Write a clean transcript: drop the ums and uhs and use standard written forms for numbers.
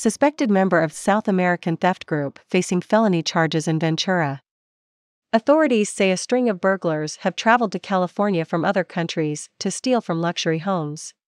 suspected member of South American theft group facing felony charges in Ventura. Authorities say a string of burglars have traveled to California from other countries to steal from luxury homes.